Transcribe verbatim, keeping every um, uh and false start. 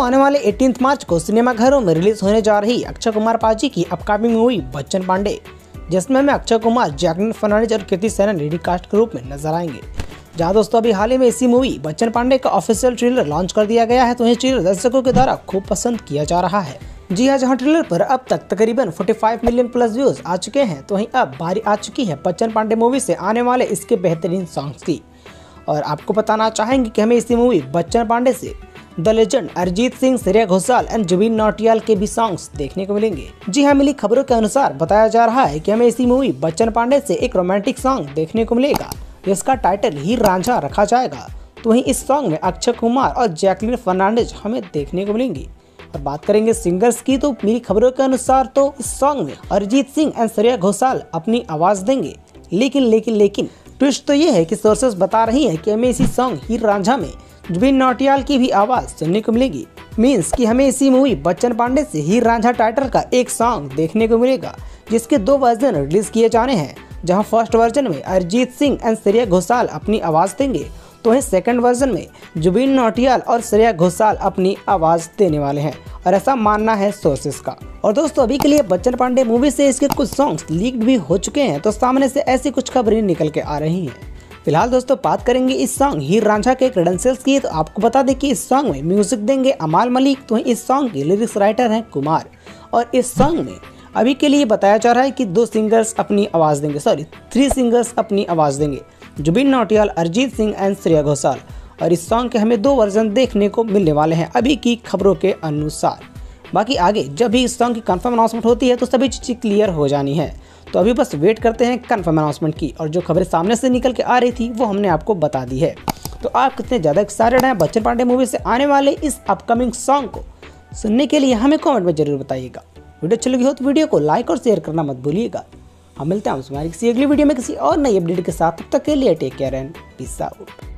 आने वाले अठारह मार्च को सिनेमाघरों में रिलीज होने जा रही अक्षय कुमार पाजी की अपकमिंग मूवी बच्चन पांडे, जिसमें हमें अक्षय कुमार, जैकलीन फर्नांडिस और कृति सेनन लीड कास्ट के रूप में नजर आएंगे। जहां दोस्तों अभी हाल ही में इसी मूवी बच्चन पांडे का ऑफिशियल ट्रेलर लॉन्च कर दिया गया है, तो यह ट्रेलर दर्शकों के द्वारा खूब पसंद किया जा रहा है। जी हाँ, जहां ट्रेलर पर अब तक तकरीबन पैंतालीस मिलियन प्लस व्यूज आ चुके हैं, तो वहीं अब बारी आ चुकी है बच्चन पांडे मूवी से आने वाले इसके बेहतरीन सॉन्ग्स की। और आपको बताना चाहेंगे कि हमें इसी मूवी बच्चन पांडे से the legend Arijit Singh, Shreya Ghoshal and Jubin Nautiyal के भी सॉन्ग्स देखने को मिलेंगे। जी हाँ, मिली खबरों के अनुसार बताया जा रहा है कि हमें इसी मूवी बच्चन पांडे से एक रोमांटिक सॉन्ग देखने को मिलेगा, जिसका टाइटल हीर रांझा रखा जाएगा। तो वहीं इस सॉन्ग में अक्षय कुमार और जैकलीन फर्नांडिस हमें देखने को मिलेंगी। और बात करेंगे सिंगर्स की, तो मिली खबरों के अनुसार तो इस सॉन्ग में अरिजीत सिंह एंड श्रेया घोषाल अपनी आवाज देंगे। लेकिन लेकिन लेकिन ट्विस्ट तो ये है कि सोर्सेस बता रही है कि हमें इसी सॉन्ग हीर रांझा में जुबिन नौटियाल की भी आवाज सुनने को मिलेगी। मींस कि हमें इसी मूवी बच्चन पांडे से हीर रांझा टाइटल का एक सॉन्ग देखने को मिलेगा, जिसके दो वर्जन रिलीज किए जाने हैं। जहां फर्स्ट वर्जन में अरिजीत सिंह एंड श्रेया घोषाल अपनी आवाज देंगे, तो वहीं सेकंड वर्जन में जुबिन नौटियाल और श्रेया घोषाल अपनी आवाज देने वाले हैं, और ऐसा मानना है सोर्सेस का। और दोस्तों अभी के लिए बच्चन पांडे मूवी से इसके कुछ सॉन्ग्स लीक्ड भी हो चुके हैं, तो सामने से ऐसी कुछ खबरें निकल के आ रही हैं। फिलहाल दोस्तों बात करेंगे इस सॉन्ग हीर रांझा के क्रेडेंशियल्स की, तो आपको बता दें कि इस सॉन्ग में म्यूजिक देंगे अमाल मलिक, तो इस सॉन्ग के लिरिक्स राइटर हैं कुमार। और इस सॉन्ग में अभी के लिए बताया जा रहा है कि दो सिंगर्स अपनी आवाज देंगे, सॉरी थ्री सिंगर्स अपनी आवाज देंगे, जुबिन नौटियाल, अरिजीत सिंह एंड श्रेया घोषाल। और इस सॉन्ग के हमें दो वर्जन देखने को मिलने वाले हैं अभी की खबरों के अनुसार। बाकी आगे जब भी इस सॉन्ग की कंफर्म अनाउंसमेंट होती है, तो सभी चीज़ें क्लियर हो जानी है। तो अभी बस वेट करते हैं कंफर्म अनाउंसमेंट की, और जो खबरें सामने से निकल के आ रही थी वो हमने आपको बता दी है। तो आप कितने ज़्यादा एक्साइटेड हैं बच्चन पांडे मूवी से आने वाले इस अपकमिंग सॉन्ग को सुनने के लिए, हमें कमेंट में जरूर बताइएगा। वीडियो अच्छी लगी हो तो वीडियो को लाइक और शेयर करना मत भूलिएगा। हम मिलते हैं हमारी किसी अगली वीडियो में किसी और नई अपडेट के साथ। तब तक के लिए take care and peace out.